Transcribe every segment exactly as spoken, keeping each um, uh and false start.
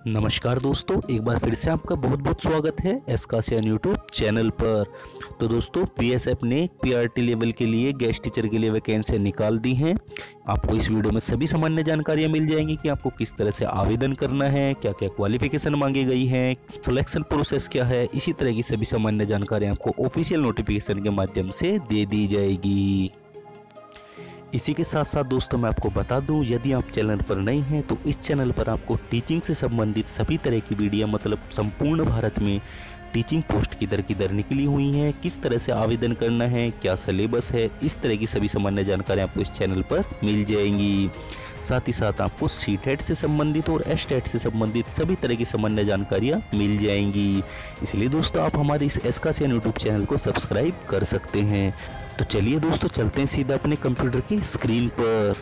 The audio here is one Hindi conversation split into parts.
नमस्कार दोस्तों, एक बार फिर से आपका बहुत बहुत स्वागत है एसकासियन यूट्यूब चैनल पर। तो दोस्तों, बीएसएफ ने पीआरटी लेवल के लिए गेस्ट टीचर के लिए वैकेंसी निकाल दी हैं। आपको इस वीडियो में सभी सामान्य जानकारियां मिल जाएंगी कि आपको किस तरह से आवेदन करना है, क्या क्या क्वालिफिकेशन मांगी गई है, सिलेक्शन प्रोसेस क्या है। इसी तरह की सभी सामान्य जानकारियाँ आपको ऑफिशियल नोटिफिकेशन के माध्यम से दे दी जाएगी। इसी के साथ साथ दोस्तों मैं आपको बता दूं, यदि आप चैनल पर नए हैं तो इस चैनल पर आपको टीचिंग से संबंधित सभी तरह की वीडियो, मतलब संपूर्ण भारत में टीचिंग पोस्ट किधर किधर निकली हुई हैं, किस तरह से आवेदन करना है, क्या सिलेबस है, इस तरह की सभी सामान्य जानकारी आपको इस चैनल पर मिल जाएंगी। साथ ही साथ आपको सी टेट से संबंधित और एस टेट से संबंधित सभी तरह की सामान्य जानकारियाँ मिल जाएंगी। इसलिए दोस्तों आप हमारे इस एसकासियन यूट्यूब चैनल को सब्सक्राइब कर सकते हैं। तो चलिए दोस्तों, चलते हैं सीधा अपने कंप्यूटर की स्क्रीन पर।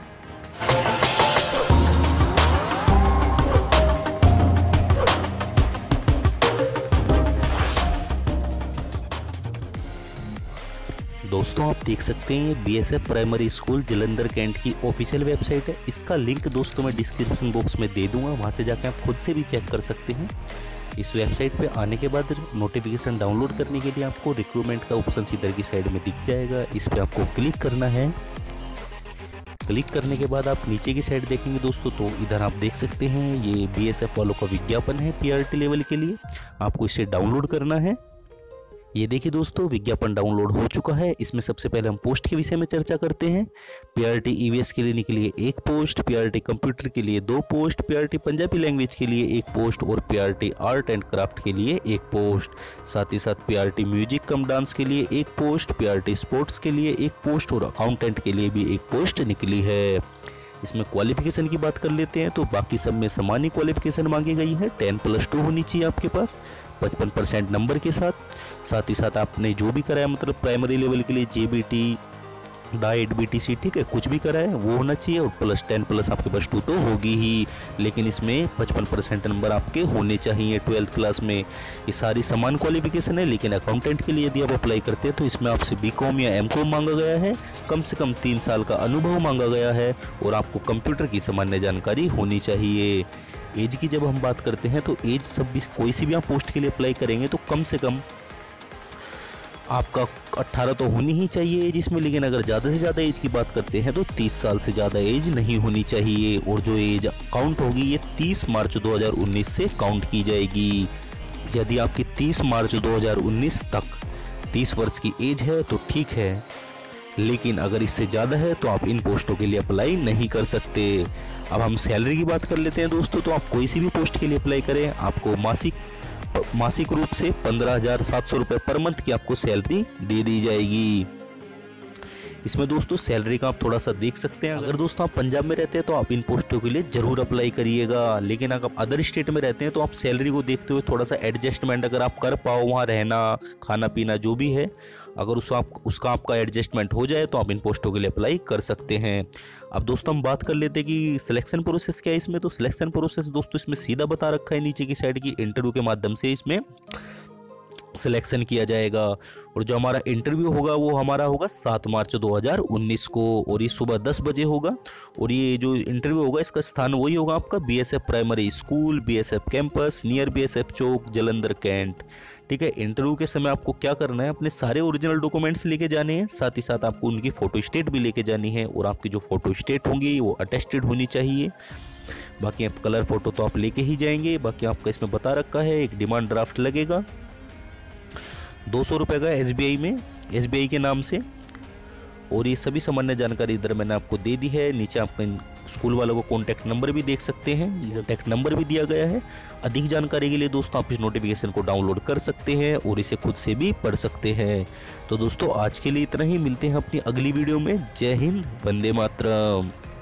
दोस्तों आप देख सकते हैं BSF primary school Jalandhar cantt की ऑफिशियल वेबसाइट है। इसका लिंक दोस्तों मैं डिस्क्रिप्शन बॉक्स में दे दूंगा, वहां से जाकर आप खुद से भी चेक कर सकते हैं। इस वेबसाइट पे आने के बाद नोटिफिकेशन डाउनलोड करने के लिए आपको रिक्रूटमेंट का ऑप्शन इधर की साइड में दिख जाएगा। इस पर आपको क्लिक करना है। क्लिक करने के बाद आप नीचे की साइड देखेंगे दोस्तों, तो इधर आप देख सकते हैं ये बीएसएफ वालों का विज्ञापन है पीआरटी लेवल के लिए। आपको इसे डाउनलोड करना है। ये देखिए दोस्तों, विज्ञापन डाउनलोड हो चुका है। इसमें सबसे पहले हम पोस्ट के विषय में चर्चा करते हैं। पीआरटी ईवीएस के लिए के लिए एक पोस्ट, पीआरटी कंप्यूटर के लिए दो पोस्ट, पीआरटी पंजाबी लैंग्वेज के लिए एक पोस्ट और पीआरटी आर्ट एंड क्राफ्ट के लिए एक पोस्ट। साथ ही साथ पीआरटी म्यूजिक कम डांस के लिए एक पोस्ट, पीआरटी स्पोर्ट्स के लिए एक पोस्ट और अकाउंटेंट के लिए भी एक पोस्ट निकली है। इसमें क्वालिफिकेशन की बात कर लेते हैं तो बाकी सब में सामान्य क्वालिफिकेशन मांगी गई है। टेन प्लस टू होनी चाहिए आपके पास पचपन परसेंट नंबर के साथ। साथ ही साथ आपने जो भी कराया, मतलब प्राइमरी लेवल के लिए जेबीटी, डाइट, बीटीसी, ठीक है, कुछ भी करा है वो होना चाहिए। और प्लस टेन प्लस आपके पास टू तो होगी ही, लेकिन इसमें पचपन परसेंट नंबर आपके होने चाहिए ट्वेल्थ क्लास में। ये सारी समान क्वालिफिकेशन है। लेकिन अकाउंटेंट के लिए यदि आप अप्लाई करते हैं तो इसमें आपसे बीकॉम या एमकॉम मांगा गया है, कम से कम तीन साल का अनुभव मांगा गया है और आपको कंप्यूटर की सामान्य जानकारी होनी चाहिए। एज की जब हम बात करते हैं तो एज सब भी, कोई सी भी आप पोस्ट के लिए अप्लाई करेंगे तो कम से कम आपका अट्ठारह तो होनी ही चाहिए एज इसमें। लेकिन अगर ज़्यादा से ज़्यादा एज की बात करते हैं तो तीस साल से ज़्यादा एज नहीं होनी चाहिए। और जो एज काउंट होगी ये तीस मार्च दो हज़ार उन्नीस से काउंट की जाएगी। यदि आपकी तीस मार्च दो हज़ार उन्नीस तक तीस वर्ष की एज है तो ठीक है, लेकिन अगर इससे ज़्यादा है तो आप इन पोस्टों के लिए अप्लाई नहीं कर सकते। अब हम सैलरी की बात कर लेते हैं दोस्तों। तो आप कोई सी भी पोस्ट के लिए अप्लाई करें, आपको मासिक मासिक रूप से पंद्रह हजार सात सौ रुपये पर मंथ की आपको सैलरी दे दी जाएगी। इसमें दोस्तों सैलरी का आप थोड़ा सा देख सकते हैं। अगर दोस्तों आप पंजाब में रहते हैं तो आप इन पोस्टों के लिए जरूर अप्लाई करिएगा। लेकिन अगर आप अदर स्टेट में रहते हैं तो आप सैलरी को देखते हुए थोड़ा सा एडजस्टमेंट अगर आप कर पाओ, वहाँ रहना, खाना पीना जो भी है, अगर उस आप उसका आपका एडजस्टमेंट हो जाए तो आप इन पोस्टों के लिए अप्लाई कर सकते हैं। अब दोस्तों हम बात कर लेते हैं कि सिलेक्शन प्रोसेस क्या है इसमें। तो सिलेक्शन प्रोसेस दोस्तों इसमें सीधा बता रखा है नीचे की साइड की, इंटरव्यू के माध्यम से इसमें सिलेक्शन किया जाएगा। और जो हमारा इंटरव्यू होगा वो हमारा होगा सात मार्च दो हज़ार उन्नीस को, और ये सुबह दस बजे होगा। और ये जो इंटरव्यू होगा इसका स्थान वही होगा आपका BSF primary school, BSF campus, near BSF Chowk, Jalandhar cantt, ठीक है। इंटरव्यू के समय आपको क्या करना है, अपने सारे ओरिजिनल डॉक्यूमेंट्स लेके जाने हैं। साथ ही साथ आपको उनकी फ़ोटो स्टेट भी लेके जानी है, और आपकी जो फ़ोटो स्टेट होंगी वो अटेस्टेड होनी चाहिए। बाकी आप कलर फ़ोटो तो आप लेके ही जाएंगे। बाकी आपका इसमें बता रखा है एक डिमांड ड्राफ्ट लगेगा दो सौ रुपये का एसबीआई में, एसबीआई के नाम से। और ये सभी सामान्य जानकारी इधर मैंने आपको दे दी है। नीचे आप स्कूल वालों को कॉन्टैक्ट नंबर भी देख सकते हैं, कॉन्टैक्ट नंबर भी दिया गया है। अधिक जानकारी के लिए दोस्तों आप इस नोटिफिकेशन को डाउनलोड कर सकते हैं और इसे खुद से भी पढ़ सकते हैं। तो दोस्तों आज के लिए इतना ही, मिलते हैं अपनी अगली वीडियो में। जय हिंद, वंदे मातरम।